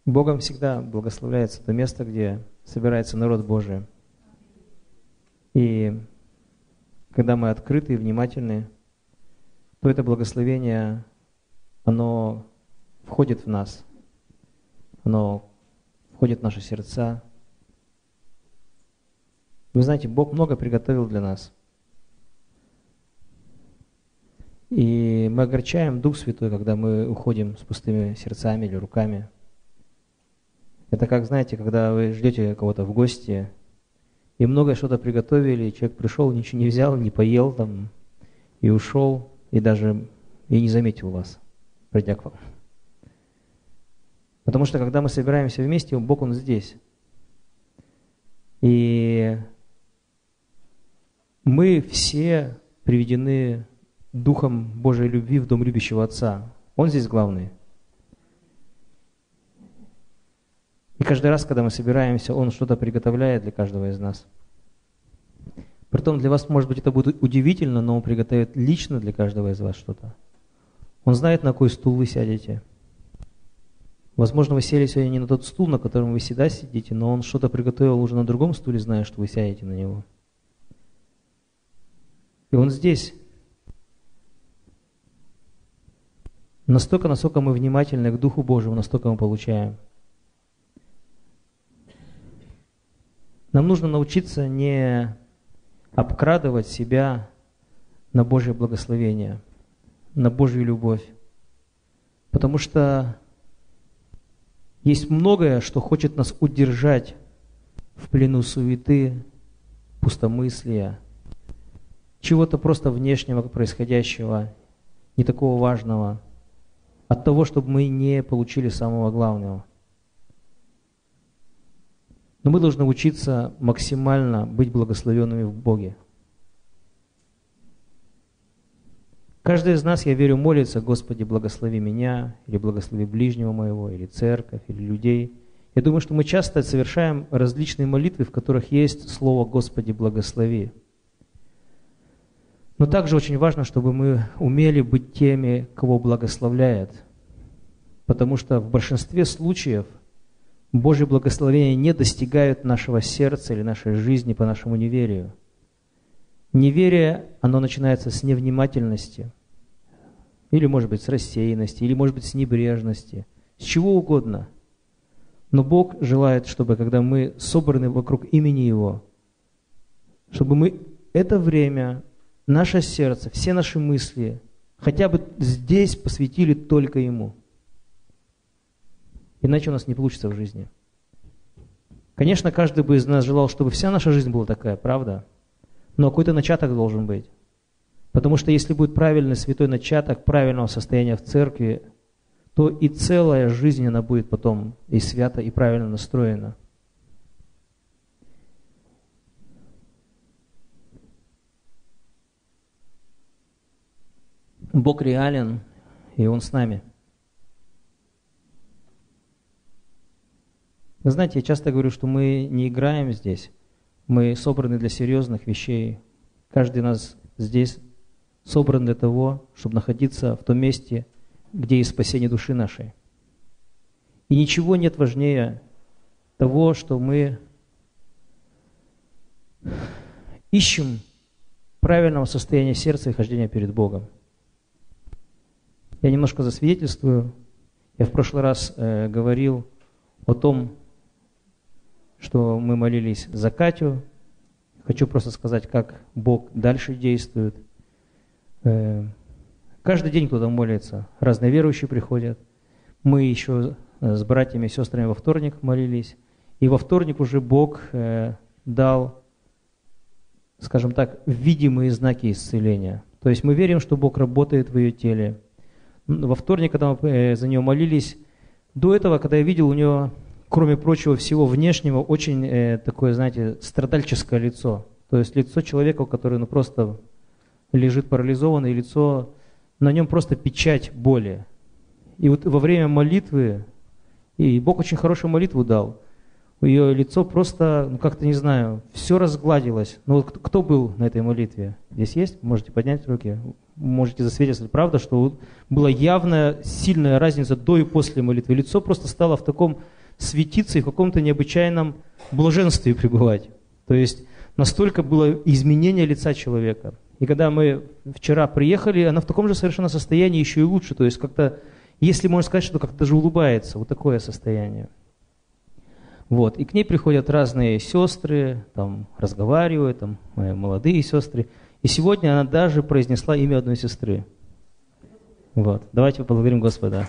Богом всегда благословляется то место, где собирается народ Божий. И когда мы открыты и внимательны, то это благословение, оно входит в нас, оно входит в наши сердца. Вы знаете, Бог много приготовил для нас. И мы огорчаем Дух Святой, когда мы уходим с пустыми сердцами или руками. Это как, знаете, когда вы ждете кого-то в гости, и многое что-то приготовили, и человек пришел, ничего не взял, не поел там, и ушел, и даже и не заметил вас, придя к вам. Потому что когда мы собираемся вместе, Бог, Он здесь. И мы все приведены Духом Божией любви в дом любящего Отца. Он здесь главный. И каждый раз, когда мы собираемся, Он что-то приготовляет для каждого из нас. Притом для вас, может быть, это будет удивительно, но Он приготовит лично для каждого из вас что-то. Он знает, на какой стул вы сядете. Возможно, вы сели сегодня не на тот стул, на котором вы всегда сидите, но Он что-то приготовил уже на другом стуле, зная, что вы сядете на него. И Он здесь. Настолько, насколько мы внимательны к Духу Божьему, настолько мы получаем. Нам нужно научиться не обкрадывать себя на Божье благословение, на Божью любовь. Потому что есть многое, что хочет нас удержать в плену суеты, пустомыслия, чего-то просто внешнего происходящего, не такого важного, от того, чтобы мы не получили самого главного. Но мы должны учиться максимально быть благословенными в Боге. Каждый из нас, я верю, молится: Господи, благослови меня, или благослови ближнего моего, или церковь, или людей. Я думаю, что мы часто совершаем различные молитвы, в которых есть слово «Господи, благослови». Но также очень важно, чтобы мы умели быть теми, кого благословляет. Потому что в большинстве случаев Божье благословение не достигает нашего сердца или нашей жизни по нашему неверию. Неверие, оно начинается с невнимательности, или, может быть, с рассеянности, или, может быть, с небрежности, с чего угодно. Но Бог желает, чтобы, когда мы собраны вокруг имени Его, чтобы мы это время, наше сердце, все наши мысли хотя бы здесь посвятили только Ему. Иначе у нас не получится в жизни. Конечно, каждый бы из нас желал, чтобы вся наша жизнь была такая, правда? Но какой-то начаток должен быть. Потому что если будет правильный святой начаток правильного состояния в церкви, то и целая жизнь, она будет потом и свято, и правильно настроена. Бог реален, и Он с нами. Вы знаете, я часто говорю, что мы не играем здесь. Мы собраны для серьезных вещей. Каждый из нас здесь собран для того, чтобы находиться в том месте, где есть спасение души нашей. И ничего нет важнее того, что мы ищем правильного состояния сердца и хождения перед Богом. Я немножко засвидетельствую. Я в прошлый раз говорил о том, что мы молились за Катю. Хочу просто сказать, как Бог дальше действует. Каждый день кто-то молится, разные верующие приходят. Мы еще с братьями и сестрами во вторник молились. И во вторник уже Бог дал, скажем так, видимые знаки исцеления. То есть мы верим, что Бог работает в ее теле. Во вторник, когда мы за нее молились, до этого, когда я видел у нее, кроме прочего всего внешнего, очень такое, знаете, страдальческое лицо. То есть лицо человека, который просто лежит парализованный, лицо, на нем просто печать боли. И вот во время молитвы, и Бог очень хорошую молитву дал, ее лицо просто, как-то, не знаю, все разгладилось. Ну вот кто был на этой молитве? Здесь есть? Можете поднять руки. можете засвидетельствовать, правда, что была явная, сильная разница до и после молитвы. Лицо просто стало в таком светиться и в каком-то необычайном блаженстве пребывать. То есть настолько было изменение лица человека. И когда мы вчера приехали, она в таком же совершенно состоянии, еще и лучше. То есть как-то, если можно сказать, что как-то даже улыбается. Вот такое состояние. Вот. И к ней приходят разные сестры, там разговаривают, там молодые сестры. И сегодня она даже произнесла имя одной сестры. Вот. Давайте поблагодарим Господа.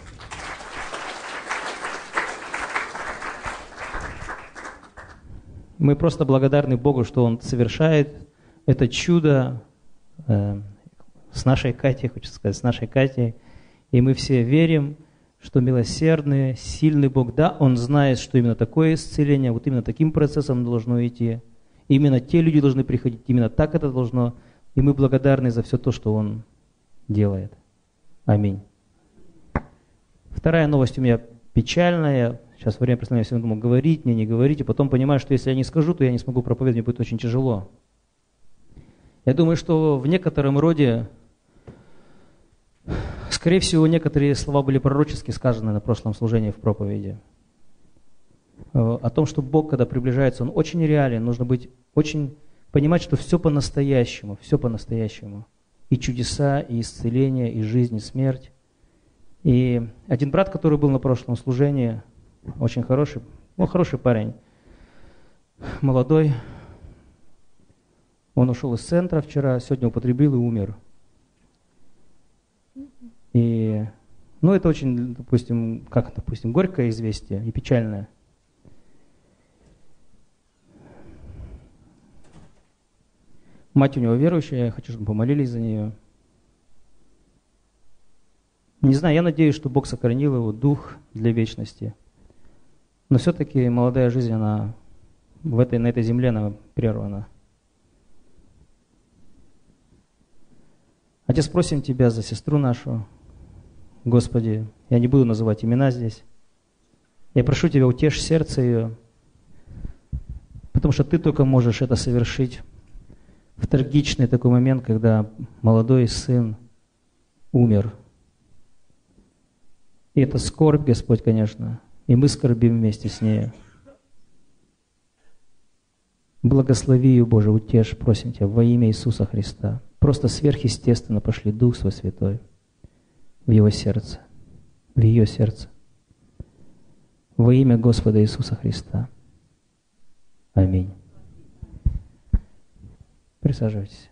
Мы просто благодарны Богу, что Он совершает это чудо с нашей Катей, хочется сказать, с нашей Катей. И мы все верим, что милосердный, сильный Бог, да, Он знает, что именно такое исцеление, вот именно таким процессом должно идти. Именно те люди должны приходить, именно так это должно. И мы благодарны за все то, что Он делает. Аминь. Вторая новость у меня печальная. Сейчас во время представления я думал, говорить мне, не говорить. И потом понимаю, что если я не скажу, то я не смогу проповедовать, мне будет очень тяжело. Я думаю, что в некотором роде, скорее всего, некоторые слова были пророчески сказаны на прошлом служении в проповеди. О том, что Бог, когда приближается, Он очень реален. Нужно быть очень понимать, что все по-настоящему, все по-настоящему. И чудеса, и исцеление, и жизнь, и смерть. И один брат, который был на прошлом служении, очень хороший, хороший парень, молодой, он ушел из центра вчера, сегодня употребил и умер. И, это очень, допустим, горькое известие и печальное. Мать у него верующая, я хочу, чтобы помолились за нее. Не знаю, я надеюсь, что Бог сохранил его дух для вечности. Но все-таки молодая жизнь, она на этой земле, она прервана. Отец, просим Тебя за сестру нашу. Господи, я не буду называть имена здесь. Я прошу Тебя, утешь сердце ее, потому что Ты только можешь это совершить в трагичный такой момент, когда молодой сын умер. И это скорбь, Господь, конечно, и мы скорбим вместе с ней. Благослови ее, Боже, утешь, просим Тебя, во имя Иисуса Христа. Просто сверхъестественно пошли Дух Свой Святой в его сердце, в ее сердце. Во имя Господа Иисуса Христа. Аминь. Присаживайтесь.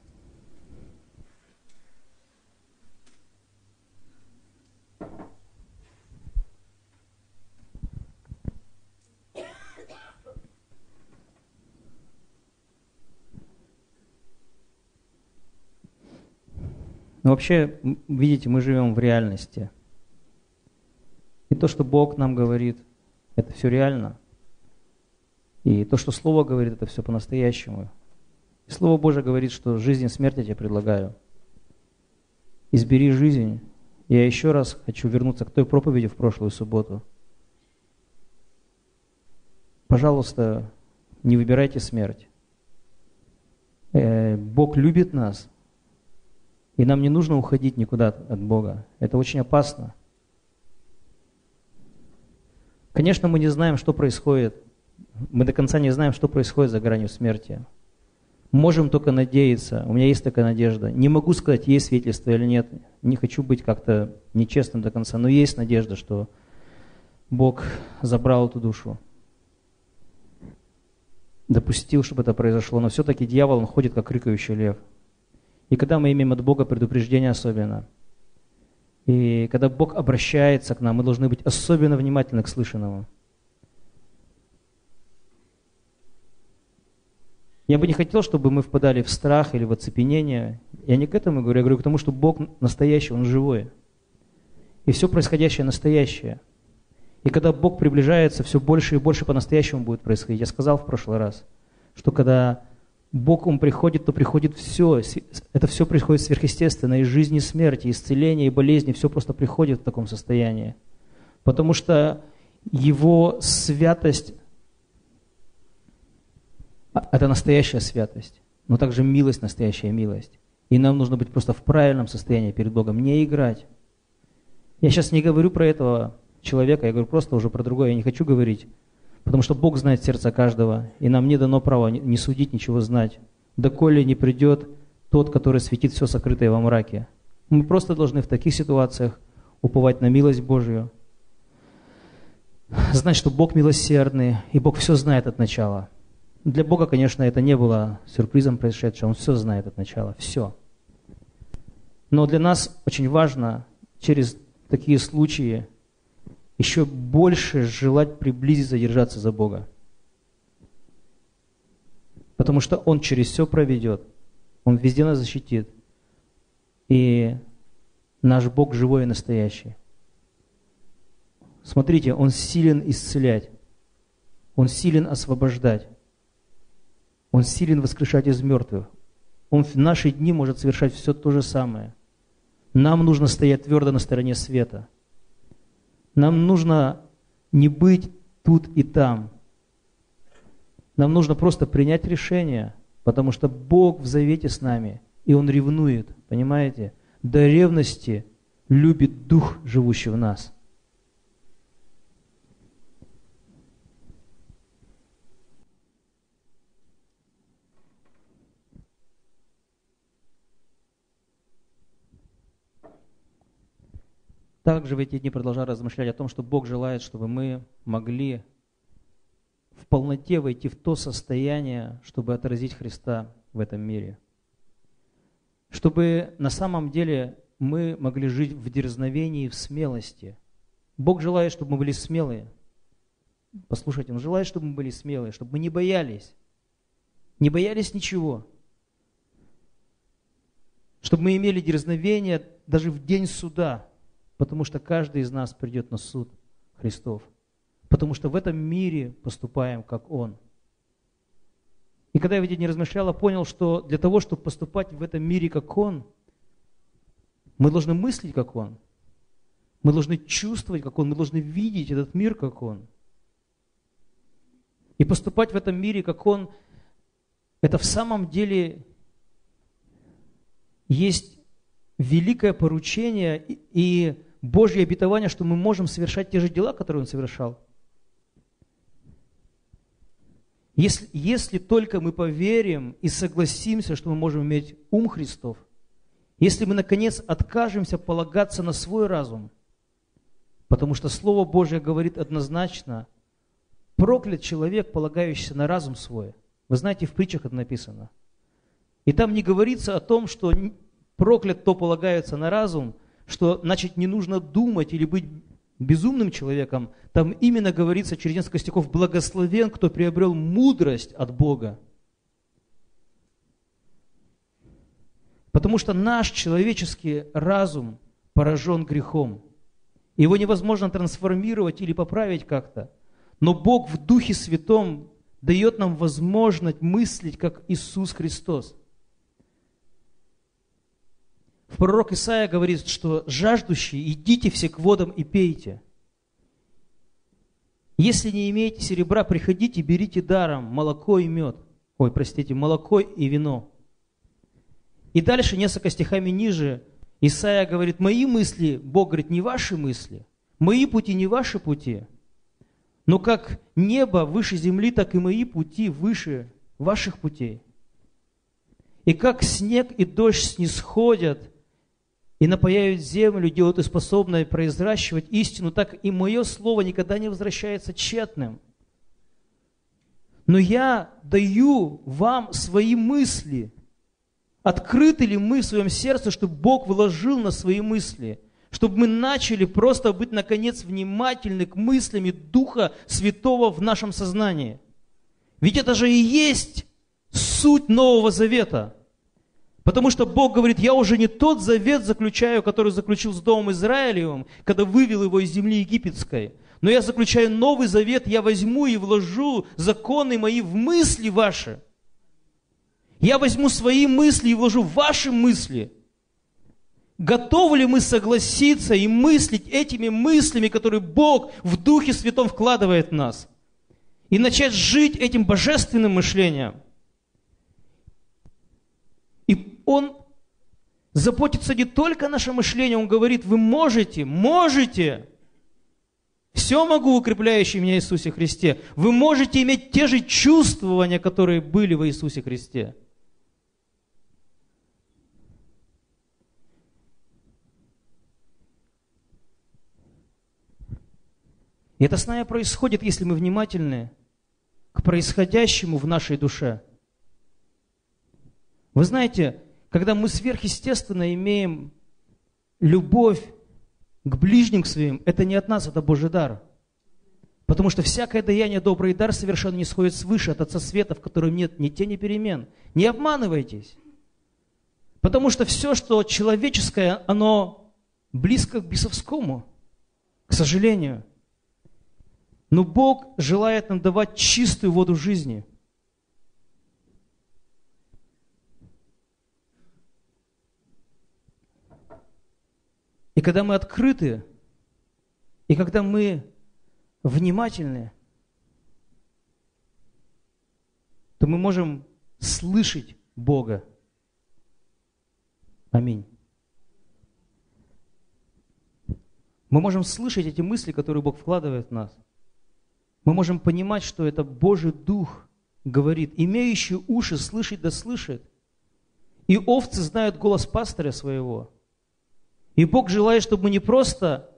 Но вообще, видите, мы живем в реальности. И то, что Бог нам говорит, это все реально. И то, что Слово говорит, это все по-настоящему. И Слово Божие говорит, что жизнь и смерть я тебе предлагаю. Избери жизнь. Я еще раз хочу вернуться к той проповеди в прошлую субботу. Пожалуйста, не выбирайте смерть. Бог любит нас. И нам не нужно уходить никуда от Бога. Это очень опасно. Конечно, мы не знаем, что происходит. Мы до конца не знаем, что происходит за гранью смерти. Можем только надеяться. У меня есть такая надежда. Не могу сказать, есть свидетельство или нет. Не хочу быть как-то нечестным до конца. Но есть надежда, что Бог забрал эту душу. Допустил, чтобы это произошло. Но все-таки дьявол, он ходит, как рыкающий лев. И когда мы имеем от Бога предупреждение особенно, и когда Бог обращается к нам, мы должны быть особенно внимательны к слышанному. Я бы не хотел, чтобы мы впадали в страх или в оцепенение. Я не к этому говорю, я говорю к тому, что Бог настоящий, Он живой. И все происходящее настоящее. И когда Бог приближается, все больше и больше по-настоящему будет происходить. Я сказал в прошлый раз, что когда Бог, Он приходит, то приходит все. Это все происходит сверхъестественно. И жизнь, и смерть, и исцеление, и болезни. Все просто приходит в таком состоянии. Потому что Его святость – это настоящая святость. Но также милость – настоящая милость. И нам нужно быть просто в правильном состоянии перед Богом, не играть. Я сейчас не говорю про этого человека, я говорю просто уже про другое, я не хочу говорить. Потому что Бог знает сердце каждого, и нам не дано право не судить, ничего знать. Доколе не придет тот, который светит все сокрытое во мраке. Мы просто должны в таких ситуациях уповать на милость Божью, знать, что Бог милосердный, и Бог все знает от начала. Для Бога, конечно, это не было сюрпризом происшедшим, Он все знает от начала, все. Но для нас очень важно через такие случаи еще больше желать приблизиться, держаться за Бога. Потому что Он через все проведет, Он везде нас защитит. И наш Бог живой и настоящий. Смотрите, Он силен исцелять, Он силен освобождать, Он силен воскрешать из мертвых. Он в наши дни может совершать все то же самое. Нам нужно стоять твердо на стороне света. Нам нужно не быть тут и там. Нам нужно просто принять решение, потому что Бог в завете с нами, и Он ревнует, понимаете? До ревности любит Дух, живущий в нас. Также в эти дни продолжаю размышлять о том, что Бог желает, чтобы мы могли в полноте войти в то состояние, чтобы отразить Христа в этом мире. Чтобы на самом деле мы могли жить в дерзновении, в смелости. Бог желает, чтобы мы были смелые. Послушайте, Он желает, чтобы мы были смелые, чтобы мы не боялись ничего. Чтобы мы имели дерзновение даже в день суда, потому что каждый из нас придет на суд Христов. Потому что в этом мире поступаем, как Он. И когда я в эти дни размышлял, понял, что для того, чтобы поступать в этом мире, как Он, мы должны мыслить, как Он. Мы должны чувствовать, как Он. Мы должны видеть этот мир, как Он. И поступать в этом мире, как Он, это в самом деле есть великое поручение и Божье обетование, что мы можем совершать те же дела, которые Он совершал. Если только мы поверим и согласимся, что мы можем иметь ум Христов, если мы, наконец, откажемся полагаться на свой разум, потому что Слово Божье говорит однозначно, проклят человек, полагающийся на разум свой. Вы знаете, в притчах это написано. И там не говорится о том, что проклят, кто полагается на разум, что, значит, не нужно думать или быть безумным человеком. Там именно говорится через несколько стихов: благословен, кто приобрел мудрость от Бога. Потому что наш человеческий разум поражен грехом. Его невозможно трансформировать или поправить как-то. Но Бог в Духе Святом дает нам возможность мыслить, как Иисус Христос. Пророк Исаия говорит, что жаждущие, идите все к водам и пейте. Если не имеете серебра, приходите, берите даром молоко и мед. Молоко и вино. И дальше, несколько стихами ниже, Исаия говорит: мои мысли, Бог говорит, не ваши мысли, мои пути не ваши пути. Но как небо выше земли, так и мои пути выше ваших путей. И как снег и дождь снисходят и напояют землю, делают и способной произращивать истину, так и мое слово никогда не возвращается тщетным. Но я даю вам свои мысли. Открыты ли мы в своем сердце, чтобы Бог вложил на свои мысли? Чтобы мы начали просто быть, наконец, внимательны к мыслям Духа Святого в нашем сознании. Ведь это же и есть суть Нового Завета. Потому что Бог говорит: я уже не тот завет заключаю, который заключил с Домом Израилевым, когда вывел его из земли египетской. Но я заключаю новый завет, я возьму и вложу законы мои в мысли ваши. Я возьму свои мысли и вложу в ваши мысли. Готовы ли мы согласиться и мыслить этими мыслями, которые Бог в Духе Святом вкладывает в нас? И начать жить этим божественным мышлением? И Он заботится не только о нашем мышлении, Он говорит, вы можете. Все могу, укрепляющий меня Иисусе Христе. Вы можете иметь те же чувствования, которые были в Иисусе Христе. И это с нами происходит, если мы внимательны к происходящему в нашей душе. Вы знаете, когда мы сверхъестественно имеем любовь к ближним своим, это не от нас, это Божий дар. Потому что всякое даяние, добрый дар совершенно не сходит свыше от Отца Света, в котором нет ни тени перемен. Не обманывайтесь. Потому что все, что человеческое, оно близко к бесовскому, к сожалению. Но Бог желает нам давать чистую воду жизни. И когда мы открыты, и когда мы внимательны, то мы можем слышать Бога. Аминь. Мы можем слышать эти мысли, которые Бог вкладывает в нас. Мы можем понимать, что это Божий Дух говорит. Имеющий уши слышать да слышит. И овцы знают голос пастыря своего. И Бог желает, чтобы мы не просто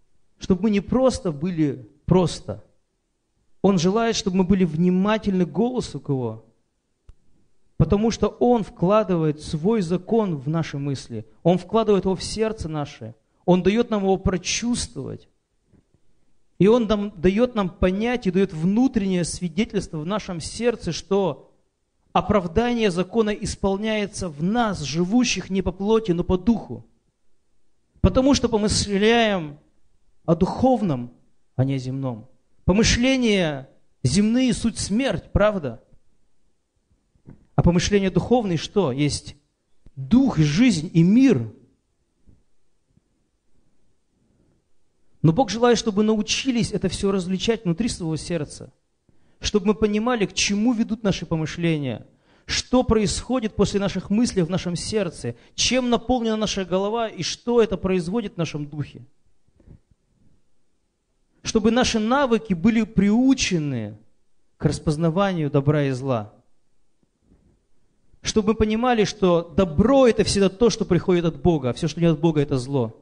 были просто. Он желает, чтобы мы были внимательны к голосу к Его. Потому что Он вкладывает свой закон в наши мысли. Он вкладывает его в сердце наше. Он дает нам его прочувствовать. И Он дает нам понять и дает внутреннее свидетельство в нашем сердце, что оправдание закона исполняется в нас, живущих не по плоти, но по духу. Потому что помышляем о духовном, а не о земном. Помышления земные – суть смерть, правда? А помышления духовные что? Есть дух, жизнь и мир. Но Бог желает, чтобы мы научились это все различать внутри своего сердца. Чтобы мы понимали, к чему ведут наши помышления. Что происходит после наших мыслей в нашем сердце. Чем наполнена наша голова и что это производит в нашем духе. Чтобы наши навыки были приучены к распознаванию добра и зла. Чтобы мы понимали, что добро – это всегда то, что приходит от Бога, а все, что не от Бога – это зло.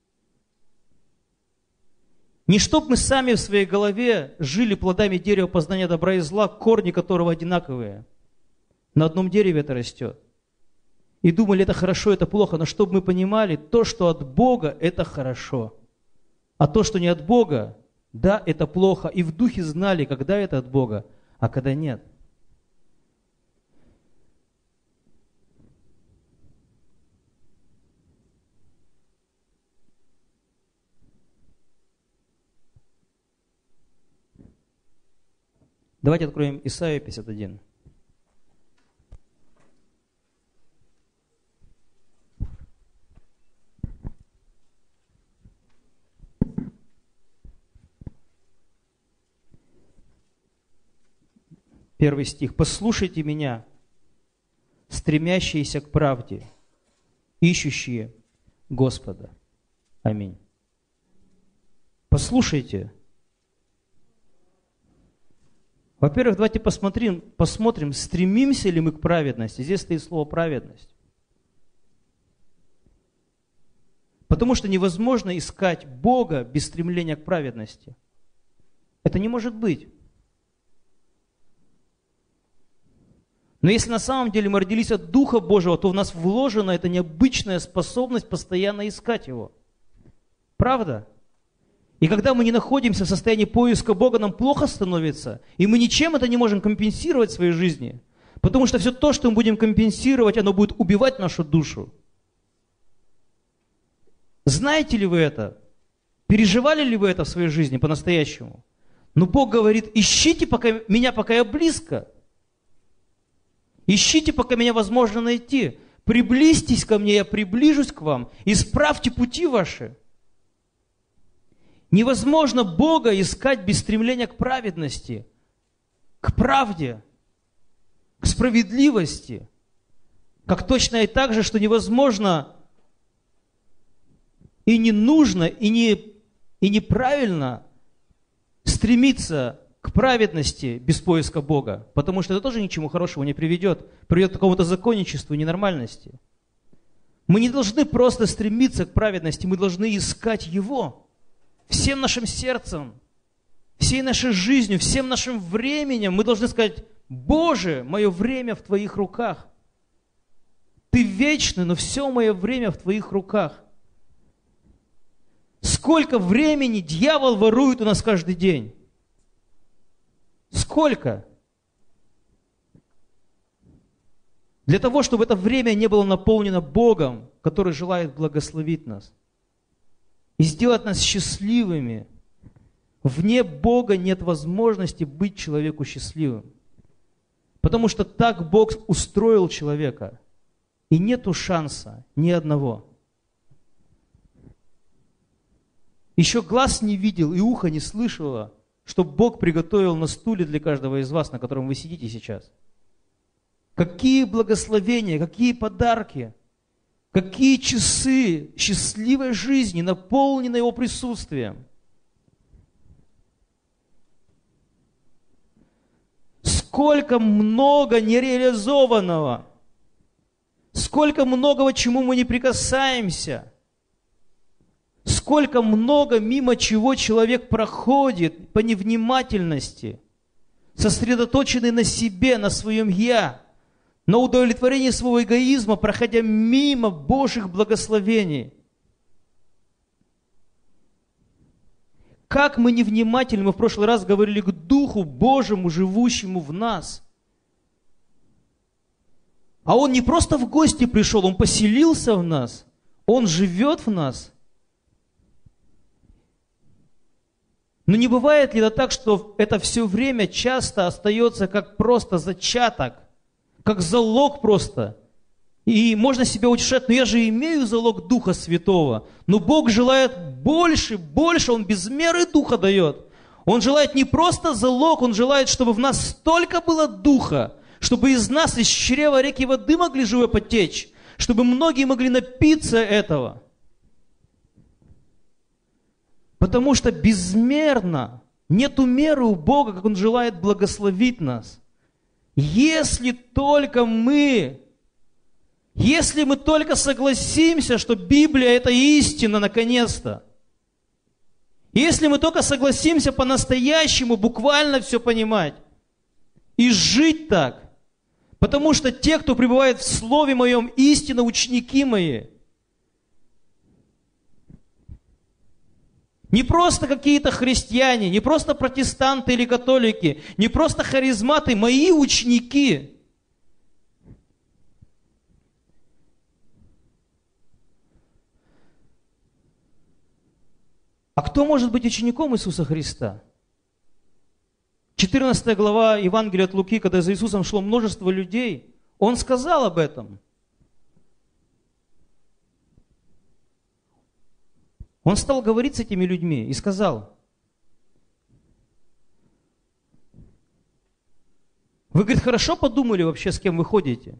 Не чтоб мы сами в своей голове жили плодами дерева познания добра и зла, корни которого одинаковые. На одном дереве это растет. И думали, это хорошо, это плохо, но чтобы мы понимали, то, что от Бога, это хорошо. А то, что не от Бога, да, это плохо. И в духе знали, когда это от Бога, а когда нет. Давайте откроем Исайю 51. Первый стих. «Послушайте меня, стремящиеся к правде, ищущие Господа». Аминь. Послушайте. Во-первых, давайте посмотрим, стремимся ли мы к праведности. Здесь стоит слово «праведность». Потому что невозможно искать Бога без стремления к праведности. Это не может быть. Но если на самом деле мы родились от Духа Божьего, то в нас вложена эта необычная способность постоянно искать Его. Правда? И когда мы не находимся в состоянии поиска Бога, нам плохо становится, и мы ничем это не можем компенсировать в своей жизни. Потому что все то, что мы будем компенсировать, оно будет убивать нашу душу. Знаете ли вы это? Переживали ли вы это в своей жизни по-настоящему? Но Бог говорит, ищите меня, пока я близко. Ищите, пока меня возможно найти. Приблизьтесь ко мне, я приближусь к вам. Исправьте пути ваши. Невозможно Бога искать без стремления к праведности, к правде, к справедливости. Как точно и так же, что невозможно И не нужно, и неправильно стремиться к праведности без поиска Бога, потому что это тоже ни к чему хорошему не приведет к какому-то законничеству, ненормальности. Мы не должны просто стремиться к праведности, мы должны искать Его всем нашим сердцем, всей нашей жизнью, всем нашим временем. Мы должны сказать: Боже, мое время в Твоих руках. Ты вечный, но все мое время в Твоих руках. Сколько времени дьявол ворует у нас каждый день? Сколько? Для того, чтобы это время не было наполнено Богом, который желает благословить нас и сделать нас счастливыми. Вне Бога нет возможности быть человеку счастливым. Потому что так Бог устроил человека. И нету шанса ни одного. Еще глаз не видел и ухо не слышало, что Бог приготовил на стуле для каждого из вас, на котором вы сидите сейчас. Какие благословения, какие подарки, какие часы счастливой жизни, наполненной Его присутствием. Сколько много нереализованного, сколько многого, чему мы не прикасаемся, сколько много мимо чего человек проходит по невнимательности, сосредоточенный на себе, на своем «я», на удовлетворении своего эгоизма, проходя мимо Божьих благословений. Как мы невнимательны, мы в прошлый раз говорили, к Духу Божьему, живущему в нас. А Он не просто в гости пришел, Он поселился в нас, Он живет в нас. Но не бывает ли это так, что это все время часто остается как просто зачаток, как залог просто? И можно себя утешать: но я же имею залог Духа Святого. Но Бог желает больше, Он без меры Духа дает. Он желает не просто залог, Он желает, чтобы в нас столько было Духа, чтобы из нас, из чрева реки воды могли живо потечь, чтобы многие могли напиться этого. Потому что безмерно, нету меры у Бога, как Он желает благословить нас. Если мы только согласимся, что Библия – это истина, наконец-то. Если мы только согласимся по-настоящему буквально все понимать и жить так, потому что те, кто пребывает в Слове Моем, истинно ученики Мои. Не просто какие-то христиане, не просто протестанты или католики, не просто харизматы, мои ученики. А кто может быть учеником Иисуса Христа? 14 глава Евангелия от Луки, когда за Иисусом шло множество людей, Он сказал об этом. Он стал говорить с этими людьми и сказал: вы, говорит, хорошо подумали вообще, с кем вы ходите?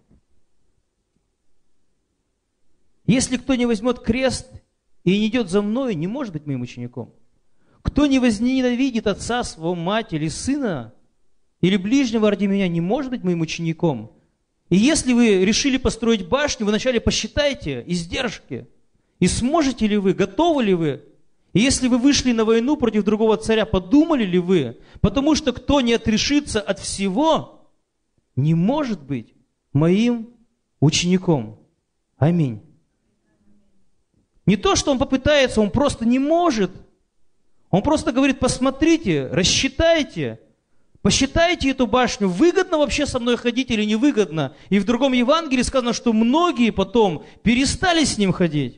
Если кто не возьмет крест и не идет за мной, не может быть моим учеником. Кто не возненавидит отца своего, мать или сына, или ближнего ради меня, не может быть моим учеником. И если вы решили построить башню, вы вначале посчитайте издержки. И сможете ли вы, готовы ли вы? И если вы вышли на войну против другого царя, подумали ли вы? Потому что кто не отрешится от всего, не может быть моим учеником. Аминь. Не то, что он попытается, он просто не может. Он просто говорит: посмотрите, рассчитайте, посчитайте эту башню, выгодно вообще со мной ходить или невыгодно. И в другом Евангелии сказано, что многие потом перестали с ним ходить.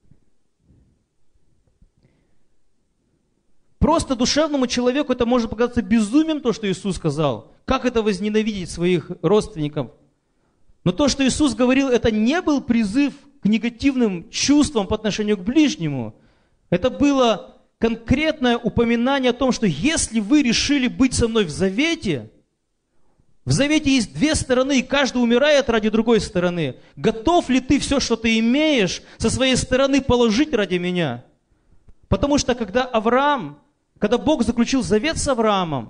Просто душевному человеку это может показаться безумием, то, что Иисус сказал. Как это возненавидеть своих родственников? Но то, что Иисус говорил, это не был призыв к негативным чувствам по отношению к ближнему. Это было конкретное упоминание о том, что если вы решили быть со мной в завете, В завете есть две стороны, и каждый умирает ради другой стороны. Готов ли ты все, что ты имеешь, со своей стороны положить ради меня? Потому что когда Бог заключил завет с Авраамом,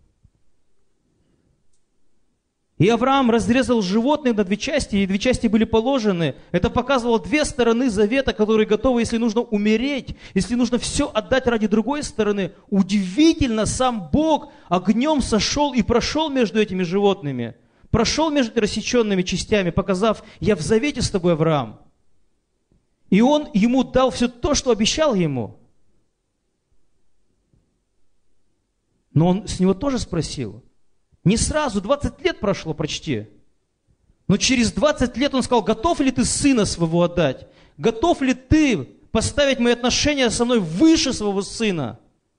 и Авраам разрезал животных на две части, и две части были положены. Это показывало две стороны завета, которые готовы, если нужно умереть, если нужно все отдать ради другой стороны. Удивительно, сам Бог огнем сошел и прошел между этими животными. Прошел между рассеченными частями, показав: я в завете с тобой, Авраам. И он ему дал все то, что обещал ему. Но он с него тоже спросил. Не сразу, 20 лет прошло почти. Но через 20 лет он сказал: готов ли ты сына своего отдать? Готов ли ты поставить мои отношения со мной выше своего сына?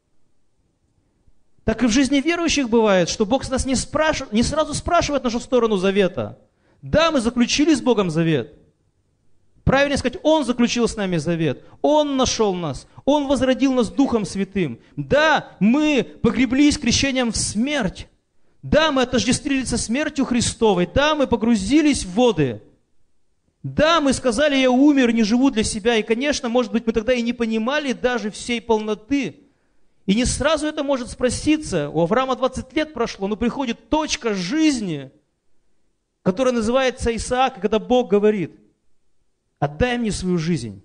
Так и в жизни верующих бывает, что Бог с нас не сразу спрашивает нашу сторону завета. Да, мы заключили с Богом завет. Правильно сказать, Он заключил с нами завет. Он нашел нас. Он возродил нас Духом Святым. Да, мы погреблись крещением в смерть. Да, мы отождествились со смертью Христовой. Да, мы погрузились в воды. Да, мы сказали: я умер, не живу для себя. И, конечно, может быть, мы тогда и не понимали даже всей полноты. И не сразу это может спроситься. У Авраама 20 лет прошло, но приходит точка жизни, которая называется Исаак, когда Бог говорит: отдай мне свою жизнь.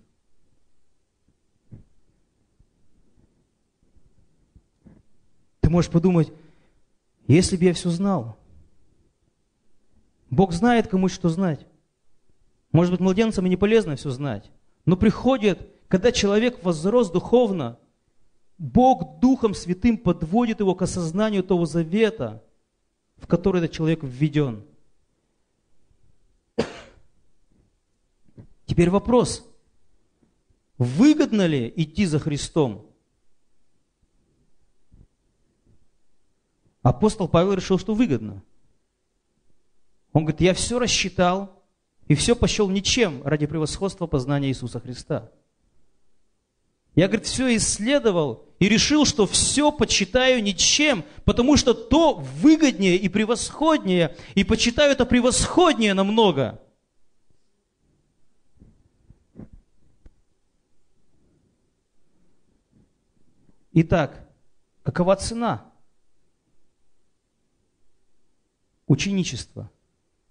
Ты можешь подумать: если бы я все знал. Бог знает, кому что знать. Может быть, младенцам и не полезно все знать. Но приходит, когда человек возрос духовно, Бог Духом Святым подводит его к осознанию того завета, в который этот человек введен. Теперь вопрос. Выгодно ли идти за Христом? Апостол Павел решил, что выгодно. Он говорит: я все рассчитал и все посчел ничем ради превосходства познания Иисуса Христа. Я, говорит, все исследовал и решил, что все почитаю ничем, потому что то выгоднее и превосходнее, и почитаю это превосходнее намного. Итак, какова цена ученичества?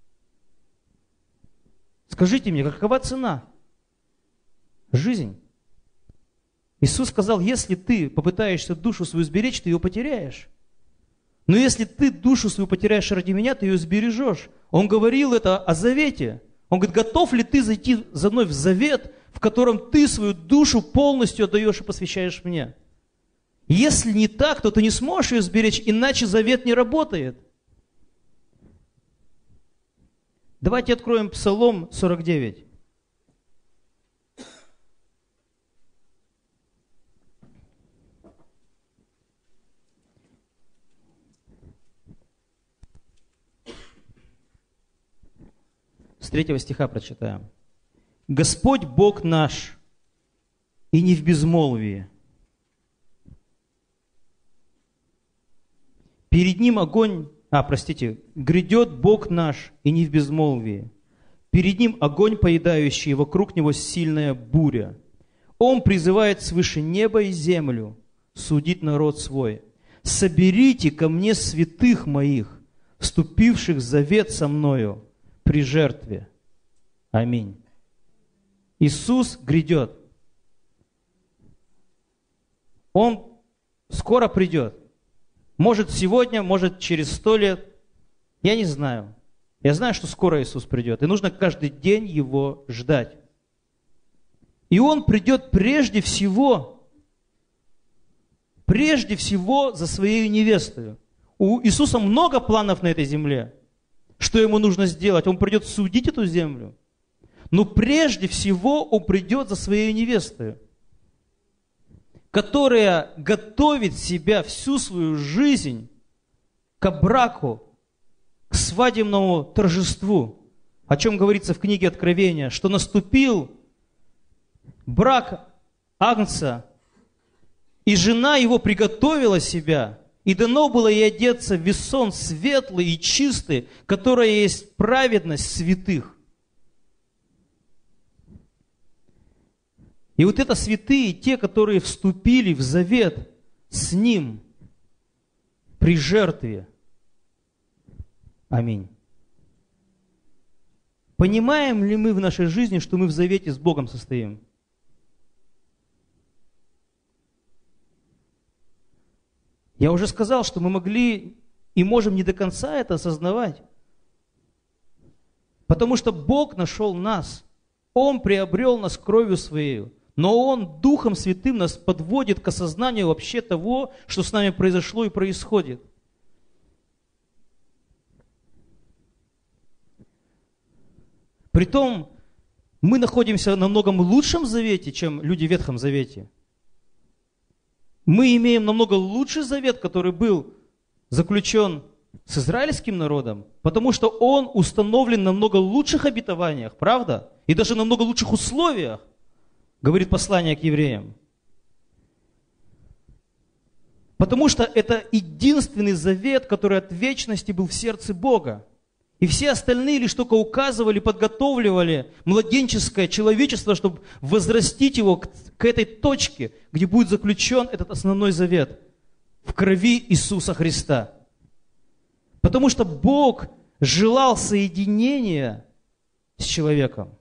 Скажите мне, какова цена? Жизнь. Иисус сказал: если ты попытаешься душу свою сберечь, ты ее потеряешь. Но если ты душу свою потеряешь ради меня, ты ее сбережешь. Он говорил это о завете. Он говорит: готов ли ты зайти за мной в завет, в котором ты свою душу полностью отдаешь и посвящаешь мне? Если не так, то ты не сможешь ее сберечь, иначе завет не работает. Давайте откроем Псалом 49. С 3 стиха прочитаем. «Господь Бог наш, и не в безмолвии. Перед Ним огонь, грядет Бог наш, и не в безмолвии. Перед Ним огонь поедающий, и вокруг Него сильная буря. Он призывает свыше неба и землю судить народ свой. Соберите ко мне святых моих, вступивших в завет со мною при жертве. Аминь». Иисус грядет. Он скоро придет. Может сегодня, может через 100 лет. Я не знаю. Я знаю, что скоро Иисус придет. И нужно каждый день Его ждать. И Он придет прежде всего за Своей невестой. У Иисуса много планов на этой земле. Что Ему нужно сделать? Он придет судить эту землю. Но прежде всего Он придет за Своей невестой, которая готовит себя всю свою жизнь к браку, к свадебному торжеству, о чем говорится в книге Откровения, что наступил брак Агнца, и жена его приготовила себя И дано было ей одеться в весон светлый и чистый, которая есть праведность святых. И вот это святые, те, которые вступили в завет с Ним при жертве. Аминь. Понимаем ли мы в нашей жизни, что мы в завете с Богом состоим? Я уже сказал, что мы могли и можем не до конца это осознавать. Потому что Бог нашел нас. Он приобрел нас кровью Своей. Но Он Духом Святым нас подводит к осознанию вообще того, что с нами произошло и происходит. Притом, мы находимся в намного лучшем завете, чем люди в Ветхом Завете. Мы имеем намного лучший завет, который был заключен с израильским народом, потому что он установлен на намного лучших обетованиях, правда? И даже на намного лучших условиях, говорит послание к евреям. Потому что это единственный завет, который от вечности был в сердце Бога. И все остальные лишь только указывали, подготавливали младенческое человечество, чтобы возрастить его к этой точке, где будет заключен этот основной завет в крови Иисуса Христа. Потому что Бог желал соединения с человеком.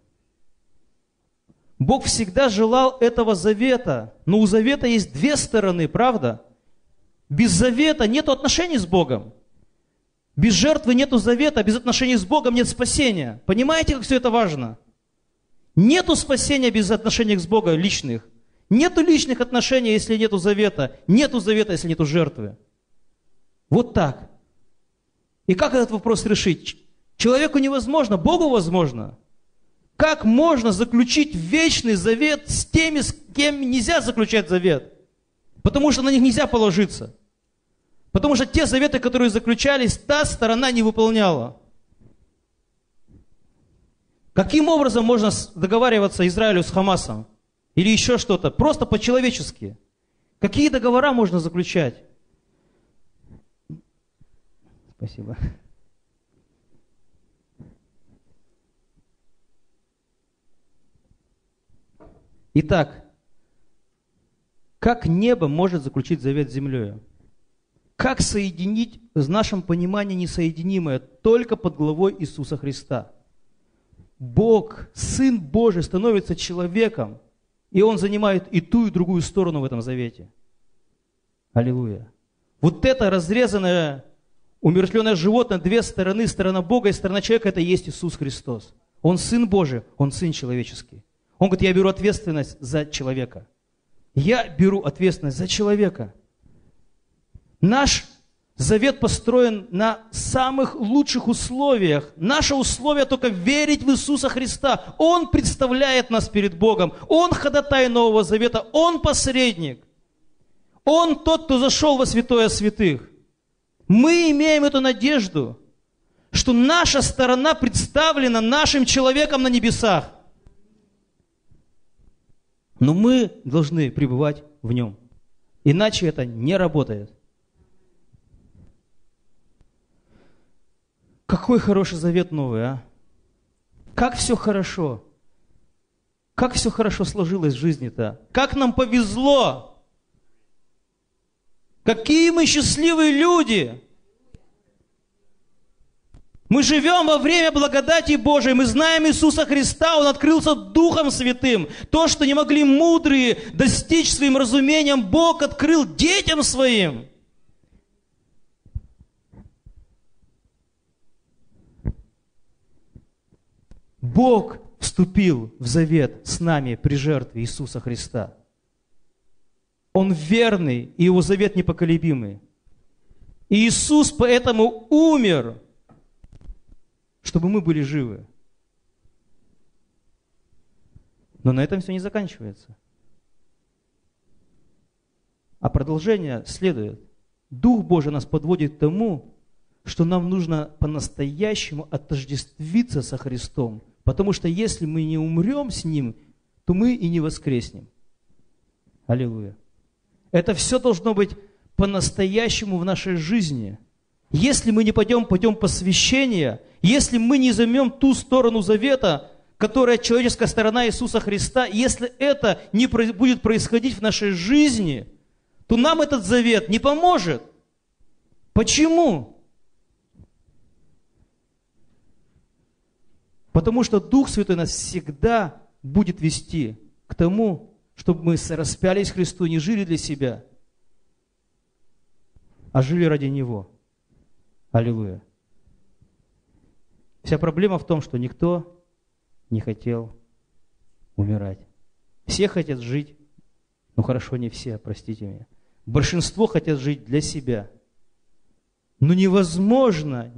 Бог всегда желал этого завета, но у завета есть две стороны, правда? Без завета нет отношений с Богом. Без жертвы нету завета, без отношений с Богом нет спасения. Понимаете, как все это важно? Нету спасения без отношений с Богом личных. Нету личных отношений, если нету завета. Нету завета, если нету жертвы. Вот так. И как этот вопрос решить? Человеку невозможно, Богу возможно. Как можно заключить вечный завет с теми, с кем нельзя заключать завет? Потому что на них нельзя положиться. Потому что те заветы, которые заключались, та сторона не выполняла. Каким образом можно договариваться Израилю с Хамасом? Или еще что-то? Просто по-человечески. Какие договора можно заключать? Спасибо. Итак, как небо может заключить завет с землей? Как соединить в нашем понимании несоединимое только под главой Иисуса Христа? Бог, Сын Божий, становится человеком, и Он занимает и ту, и другую сторону в этом завете. Аллилуйя. Вот это разрезанное, умертвленное животное, две стороны, сторона Бога и сторона человека, это и есть Иисус Христос. Он Сын Божий, Он Сын человеческий. Он говорит, я беру ответственность за человека. Я беру ответственность за человека. Наш завет построен на самых лучших условиях. Наше условие только верить в Иисуса Христа. Он представляет нас перед Богом. Он ходатай Нового Завета. Он посредник. Он тот, кто зашел во святое святых. Мы имеем эту надежду, что наша сторона представлена нашим человеком на небесах. Но мы должны пребывать в нем. Иначе это не работает. Какой хороший завет новый, а? Как все хорошо. Как все хорошо сложилось в жизни-то. Как нам повезло. Какие мы счастливые люди. Мы живем во время благодати Божией. Мы знаем Иисуса Христа. Он открылся Духом Святым. То, что не могли мудрые достичь своим разумением, Бог открыл детям своим. Бог вступил в завет с нами при жертве Иисуса Христа. Он верный, и Его завет непоколебимый. И Иисус поэтому умер, чтобы мы были живы. Но на этом все не заканчивается. А продолжение следует. Дух Божий нас подводит к тому, что нам нужно по-настоящему отождествиться со Христом. Потому что если мы не умрем с Ним, то мы и не воскреснем. Аллилуйя. Это все должно быть по-настоящему в нашей жизни. Если мы не пойдем путем посвящения, если мы не займем ту сторону завета, которая человеческая сторона Иисуса Христа, если это не будет происходить в нашей жизни, то нам этот завет не поможет. Почему? Потому что Дух Святой нас всегда будет вести к тому, чтобы мы распялись Христу, не жили для себя, а жили ради Него. Аллилуйя. Вся проблема в том, что никто не хотел умирать. Все хотят жить, ну хорошо, не все, простите меня. Большинство хотят жить для себя. Но невозможно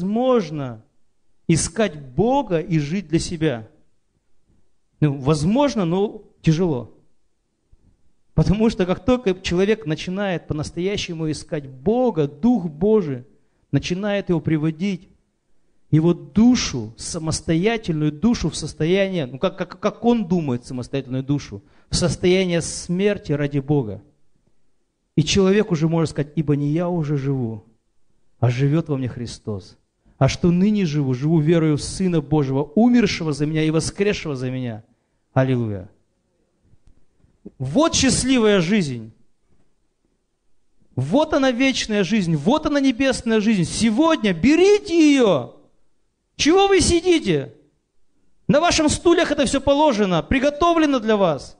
искать Бога и жить для себя. Ну, возможно, но тяжело. Потому что как только человек начинает по-настоящему искать Бога, Дух Божий начинает его приводить, его душу, самостоятельную душу в состояние, ну как он думает, самостоятельную душу, в состояние смерти ради Бога. И человек уже может сказать: ибо не я уже живу, а живет во мне Христос. А что ныне живу, живу верою в Сына Божьего, умершего за меня и воскресшего за меня. Аллилуйя. Вот счастливая жизнь. Вот она вечная жизнь, вот она небесная жизнь. Сегодня берите ее. Чего вы сидите? На вашем стульях это все положено, приготовлено для вас.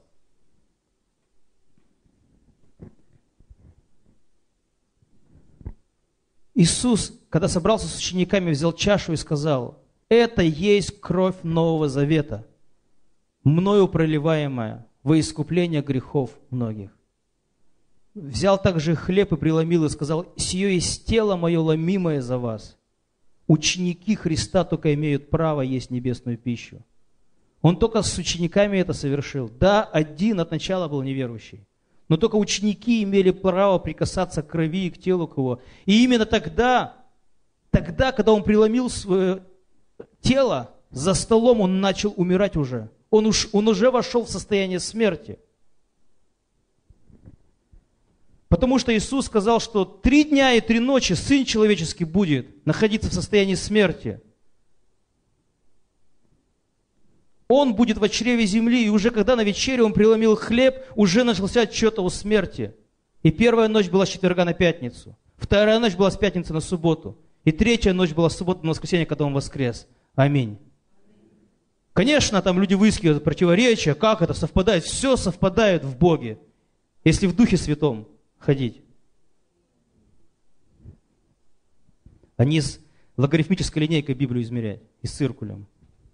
Иисус, когда собрался с учениками, взял чашу и сказал: это есть кровь Нового Завета, мною проливаемая во искупление грехов многих. Взял также хлеб и преломил и сказал: сие есть тело мое, ломимое за вас. Ученики Христа только имеют право есть небесную пищу. Он только с учениками это совершил. Да, один от начала был неверующий. Но только ученики имели право прикасаться к крови и к телу к его. И именно тогда, когда он преломил свое тело, за столом он начал умирать уже. Он уже вошел в состояние смерти. Потому что Иисус сказал, что 3 дня и 3 ночи Сын Человеческий будет находиться в состоянии смерти. Он будет в чреве земли, и уже когда на вечере он преломил хлеб, уже начался отчет о смерти. И первая ночь была с четверга на пятницу, вторая ночь была с пятницы на субботу, и третья ночь была с субботы на воскресенье, когда он воскрес. Аминь. Конечно, там люди выискивают противоречия, как это совпадает. Все совпадает в Боге, если в Духе Святом ходить. А не с логарифмической линейкой Библию измерять, и с циркулем.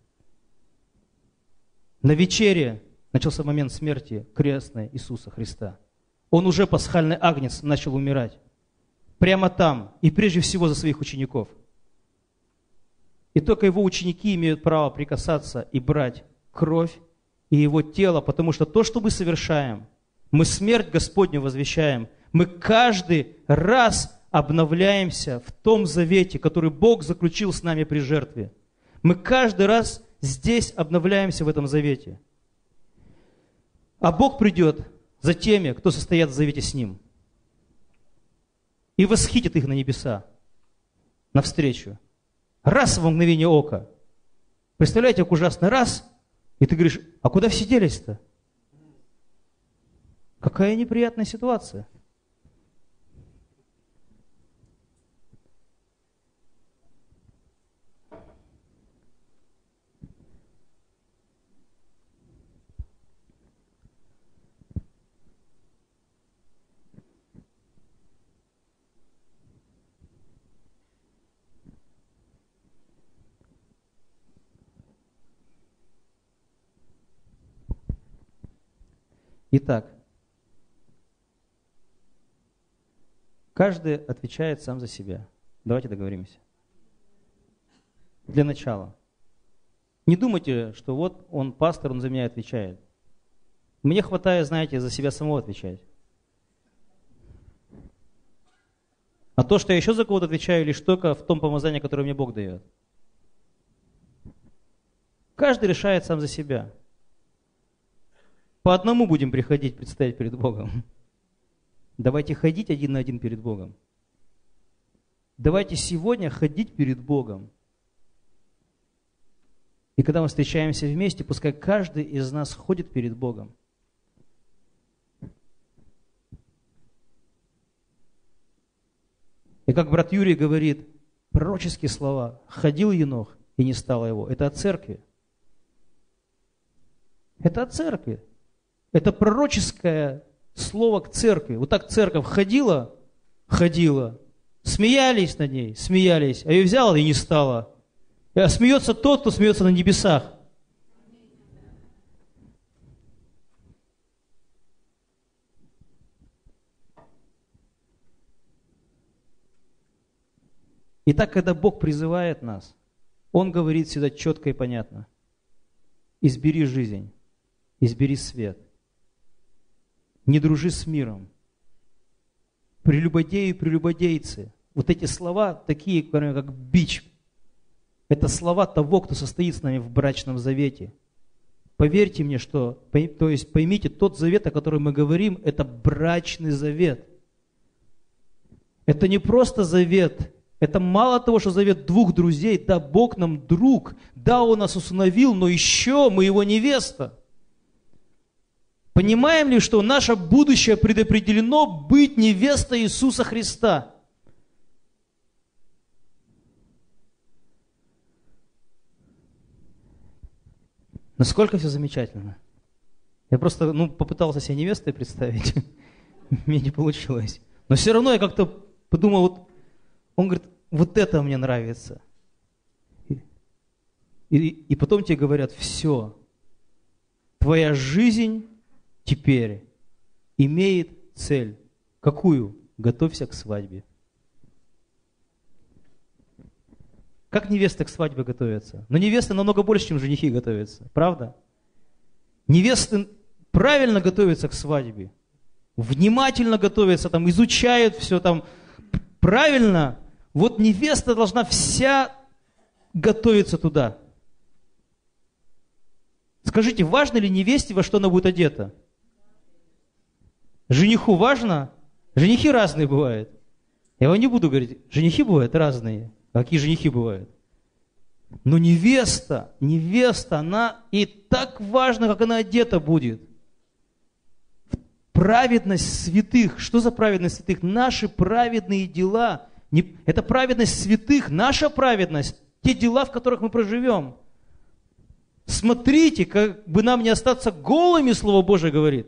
На вечере начался момент смерти крестной Иисуса Христа. Он уже, пасхальный агнец, начал умирать. Прямо там, и прежде всего за своих учеников. И только его ученики имеют право прикасаться и брать кровь и его тело, потому что то, что мы совершаем, мы смерть Господню возвещаем, мы каждый раз обновляемся в том завете, который Бог заключил с нами при жертве. Мы каждый раз здесь обновляемся в этом завете. А Бог придет за теми, кто состоят в завете с Ним. И восхитит их на небеса, навстречу. Раз во мгновение ока. Представляете, как ужасно, раз, и ты говоришь: а куда все делись-то? Какая неприятная ситуация. Итак, каждый отвечает сам за себя. Давайте договоримся. Для начала. Не думайте, что вот он пастор, он за меня отвечает. Мне хватает, знаете, за себя самого отвечать. А то, что я еще за кого-то отвечаю, лишь только в том помазании, которое мне Бог дает. Каждый решает сам за себя. По одному будем приходить, предстоять перед Богом. Давайте ходить один на один перед Богом. Давайте сегодня ходить перед Богом. И когда мы встречаемся вместе, пускай каждый из нас ходит перед Богом. И как брат Юрий говорит, пророческие слова: «Ходил Енох, и не стало его». Это о церкви. Это о церкви. Это пророческое слово к церкви. Вот так церковь ходила, смеялись над ней, смеялись, а ее взяла и не стало. А смеется тот, кто смеется на небесах. Итак, когда Бог призывает нас, Он говорит всегда четко и понятно: избери жизнь, избери свет, не дружи с миром, прелюбодеи и прелюбодейцы. Вот эти слова такие, как бич. Это слова того, кто состоит с нами в брачном завете. Поверьте мне, поймите, тот завет, о котором мы говорим, это брачный завет. Это не просто завет. Это мало того, что завет двух друзей. Да, Бог нам друг. Да, Он нас усыновил, но еще мы Его невеста. Понимаем ли, что наше будущее предопределено быть невестой Иисуса Христа? Насколько все замечательно. Я просто попытался себе невестой представить. Мне не получилось. Но все равно я как-то подумал, он говорит, вот это мне нравится. И потом тебе говорят, все, твоя жизнь теперь имеет цель. Какую? Готовься к свадьбе. Как невеста к свадьбе готовится? Но невесты намного больше, чем женихи готовятся. Правда? Невесты правильно готовятся к свадьбе. Внимательно готовятся, изучают все правильно. Вот невеста должна вся готовиться туда. Скажите, важно ли невесте, во что она будет одета? Жениху важно? Женихи разные бывают. Я вам не буду говорить, женихи бывают разные. Какие женихи бывают? Но невеста, она и так важно, как она одета будет. Праведность святых. Что за праведность святых? Наши праведные дела. Это праведность святых, наша праведность. Те дела, в которых мы проживем. Смотрите, как бы нам не остаться голыми, Слово Божие говорит.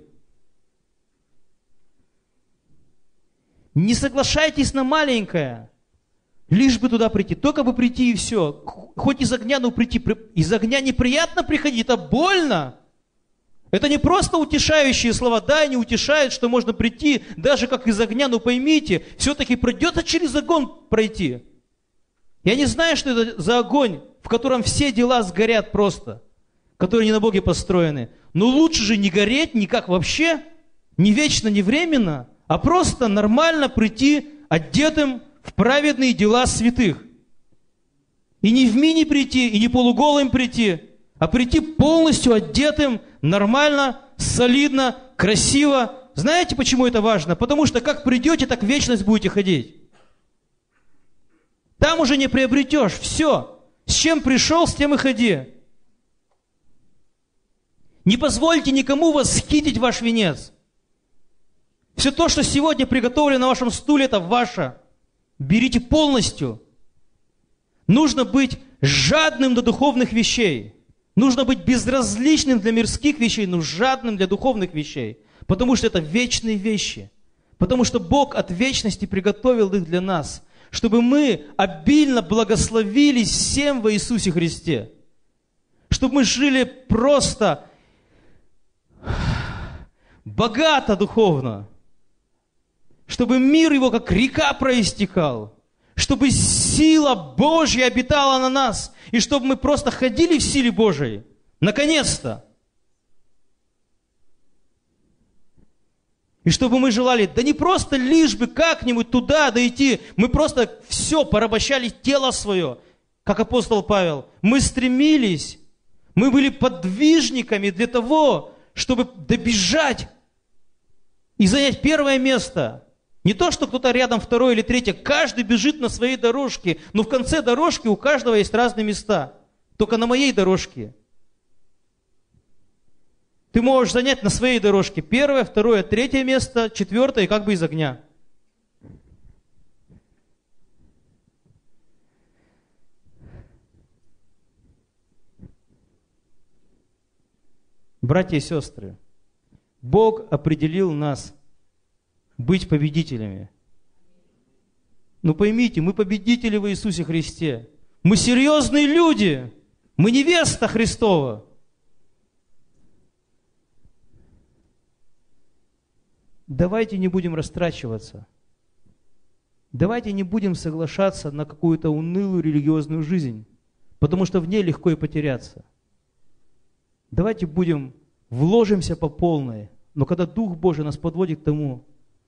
Не соглашайтесь на маленькое. Лишь бы туда прийти, только бы прийти и все. Хоть из огня, но прийти. Из огня неприятно приходить, это больно. Это не просто утешающие слова, да, они утешают, что можно прийти, даже как из огня, но поймите, все-таки придется через огонь пройти. Я не знаю, что это за огонь, в котором все дела сгорят просто, которые не на Боге построены. Но лучше же не гореть никак вообще, не вечно, не временно, а просто нормально прийти одетым в праведные дела святых. И не в мини прийти, и не полуголым прийти, а прийти полностью одетым, нормально, солидно, красиво. Знаете, почему это важно? Потому что как придете, так в вечность будете ходить. Там уже не приобретешь. Все. С чем пришел, с тем и ходи. Не позвольте никому восхитить ваш венец. Все то, что сегодня приготовлено на вашем стуле, это ваше. Берите полностью. Нужно быть жадным до духовных вещей. Нужно быть безразличным для мирских вещей, но жадным для духовных вещей. Потому что это вечные вещи. Потому что Бог от вечности приготовил их для нас, чтобы мы обильно благословились всем во Иисусе Христе. Чтобы мы жили просто богато духовно. Чтобы мир его, как река, проистекал. Чтобы сила Божья обитала на нас. И чтобы мы просто ходили в силе Божией. Наконец-то. И чтобы мы желали, да не просто лишь бы как-нибудь туда дойти. Мы просто все порабощали тело свое. Как апостол Павел. Мы стремились. Мы были подвижниками для того, чтобы добежать и занять первое место. Не то, что кто-то рядом второе или третье. Каждый бежит на своей дорожке. Но в конце дорожки у каждого есть разные места. Только на моей дорожке ты можешь занять на своей дорожке первое, второе, третье место, четвертое и как бы из огня. Братья и сестры, Бог определил нас быть победителями. Ну поймите, мы победители в Иисусе Христе. Мы серьезные люди. Мы невеста Христова. Давайте не будем растрачиваться. Давайте не будем соглашаться на какую-то унылую религиозную жизнь, потому что в ней легко и потеряться. Давайте вложимся по полной, но когда Дух Божий нас подводит к тому,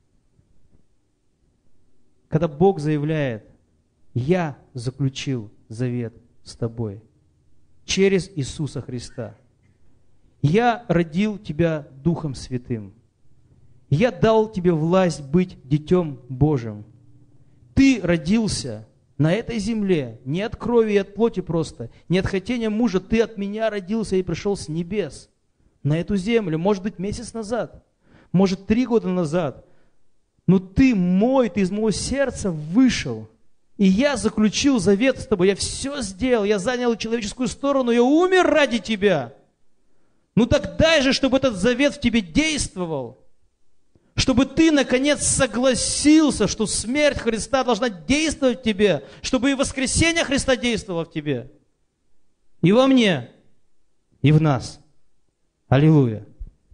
когда Бог заявляет: «Я заключил завет с тобой через Иисуса Христа. Я родил тебя Духом Святым. Я дал тебе власть быть Детем Божьим. Ты родился на этой земле не от крови и от плоти просто, не от хотения мужа. Ты от меня родился и пришел с небес на эту землю. Может быть, месяц назад, может, 3 года назад. Но ты мой, ты из моего сердца вышел. И я заключил завет с тобой. Я все сделал, я занял человеческую сторону, я умер ради тебя. Ну так дай же, чтобы этот завет в тебе действовал. Чтобы ты, наконец, согласился, что смерть Христа должна действовать в тебе, чтобы и воскресение Христа действовало в тебе. И во мне, и в нас. Аллилуйя.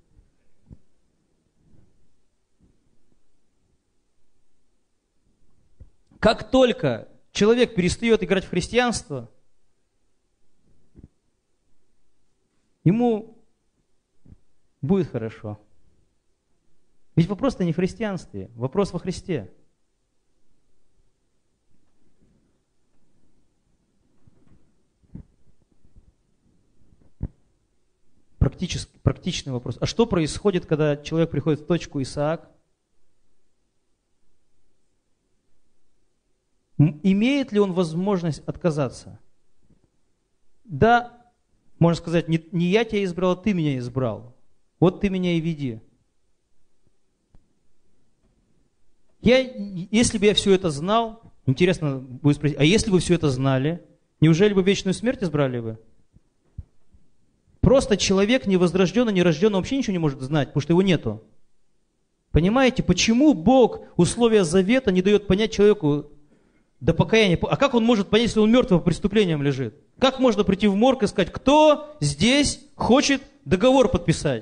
Как только человек перестает играть в христианство, ему будет хорошо. Ведь вопрос-то не в христианстве, вопрос во Христе. Практичный вопрос. А что происходит, когда человек приходит в точку Исаак? Имеет ли он возможность отказаться? Да, можно сказать, не я тебя избрал, а ты меня избрал. Вот ты меня и веди. Если бы я все это знал, интересно будет спросить, а если бы все это знали, неужели бы вечную смерть избрали бы? Просто человек невозрожденный, нерожденный вообще ничего не может знать, потому что его нету. Понимаете, почему Бог условия завета не дает понять человеку до покаяния? А как он может понять, если он мертвым по преступлениям лежит? Как можно прийти в морг и сказать, кто здесь хочет договор подписать?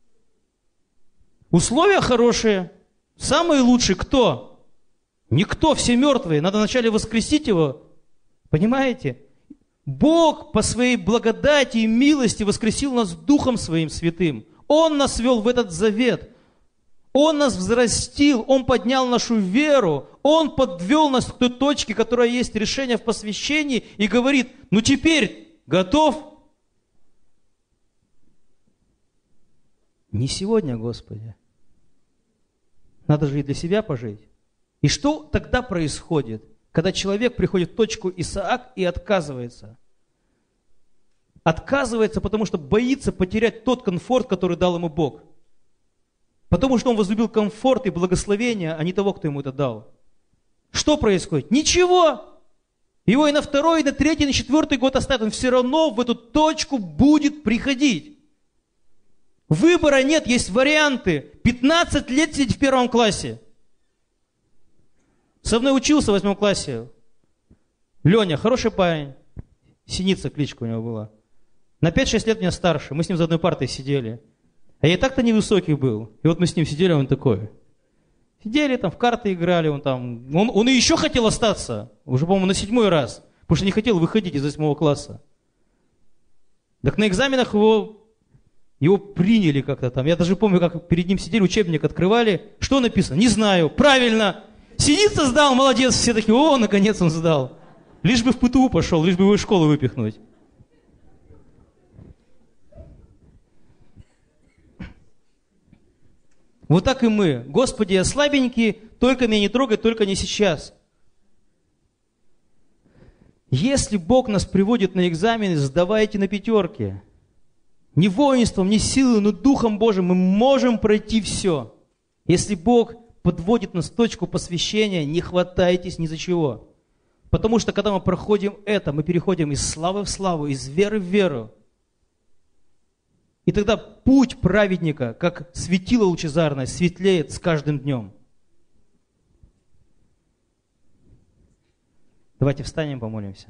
Условия хорошие. Самый лучший кто? Никто, все мертвые. Надо вначале воскресить его. Понимаете? Бог по своей благодати и милости воскресил нас Духом Своим Святым. Он нас ввел в этот завет. Он нас взрастил, Он поднял нашу веру, Он подвел нас к той точке, которая есть решение в посвящении, и говорит, ну теперь готов? Не сегодня, Господи. Надо же и для себя пожить. И что тогда происходит, когда человек приходит в точку Исаак и отказывается? Отказывается, потому что боится потерять тот комфорт, который дал ему Бог. Потому что он возлюбил комфорт и благословение, а не того, кто ему это дал. Что происходит? Ничего. Его и на 2-й, и на 3-й, и на 4-й год оставят. Он все равно в эту точку будет приходить. Выбора нет, есть варианты. 15 лет сидеть в 1 классе. Со мной учился в 8 классе. Леня, хороший парень. Синица кличка у него была. На 5-6 лет меня старше. Мы с ним за одной партой сидели. А я и так-то невысокий был. И вот мы с ним сидели, он такой. Сидели там, в карты играли. Он и еще хотел остаться. Уже, по-моему, на 7-й раз. Потому что не хотел выходить из 8 класса. Так на экзаменах его приняли как-то там. Я даже помню, как перед ним сидели, учебник открывали. Что написано? Не знаю. Правильно. Синица сдал, молодец. Все такие, о, наконец он сдал. Лишь бы в ПТУ пошел, лишь бы его из школы выпихнуть. Вот так и мы. Господи, я слабенький, только меня не трогай, только не сейчас. Если Бог нас приводит на экзамены, сдавайте на пятерки. Не воинством, не силой, но Духом Божьим мы можем пройти все. Если Бог подводит нас в точку посвящения, не хватайтесь ни за чего. Потому что когда мы проходим это, мы переходим из славы в славу, из веры в веру. И тогда путь праведника, как светило лучезарное, светлеет с каждым днем. Давайте встанем, помолимся.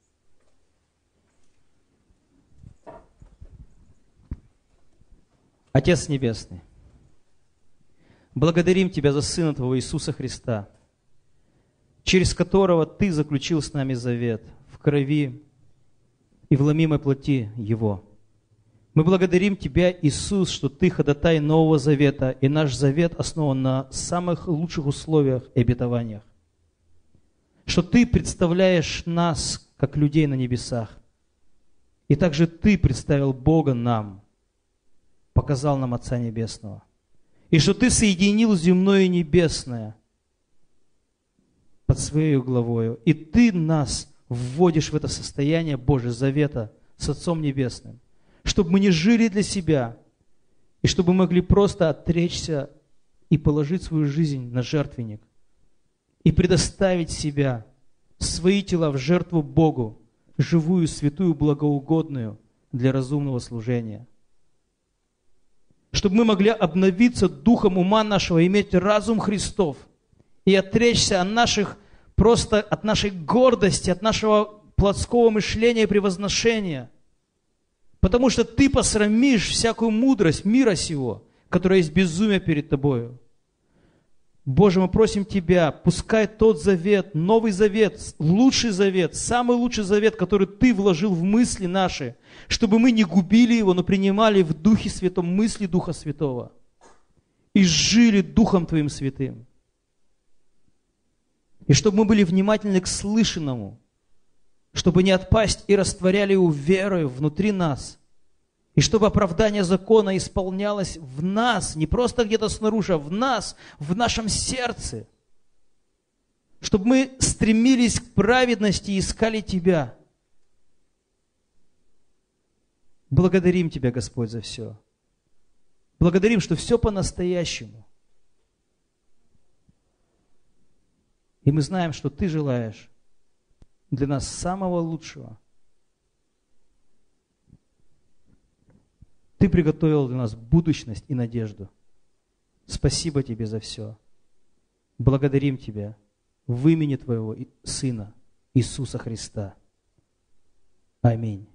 Отец Небесный, благодарим Тебя за Сына Твоего Иисуса Христа, через которого Ты заключил с нами завет в крови и в ломимой плоти Его. Мы благодарим Тебя, Иисус, что Ты ходатай Нового Завета, и наш завет основан на самых лучших условиях и обетованиях. Что Ты представляешь нас, как людей на небесах. И также Ты представил Бога нам, показал нам Отца Небесного. И что Ты соединил земное и небесное под Своей главою. И Ты нас вводишь в это состояние Божьего завета с Отцом Небесным, чтобы мы не жили для себя, и чтобы мы могли просто отречься и положить свою жизнь на жертвенник, и предоставить себя, свои тела в жертву Богу, живую, святую, благоугодную для разумного служения. Чтобы мы могли обновиться духом ума нашего, иметь разум Христов и отречься от нашей гордости, от нашего плотского мышления и превозношения. Потому что Ты посрамишь всякую мудрость мира сего, которая есть безумие перед Тобою. Боже, мы просим Тебя, пускай тот завет, Новый Завет, лучший завет, самый лучший завет, который Ты вложил в мысли наши, чтобы мы не губили его, но принимали в Духе Святом мысли Духа Святого и жили Духом Твоим Святым. И чтобы мы были внимательны к слышанному, чтобы не отпасть и растворяли его верою внутри нас. И чтобы оправдание закона исполнялось в нас, не просто где-то снаружи, а в нас, в нашем сердце. Чтобы мы стремились к праведности и искали Тебя. Благодарим Тебя, Господь, за все. Благодарим, что все по-настоящему. И мы знаем, что Ты желаешь для нас самого лучшего. Ты приготовил для нас будущность и надежду. Спасибо Тебе за все. Благодарим Тебя в имени Твоего Сына Иисуса Христа. Аминь.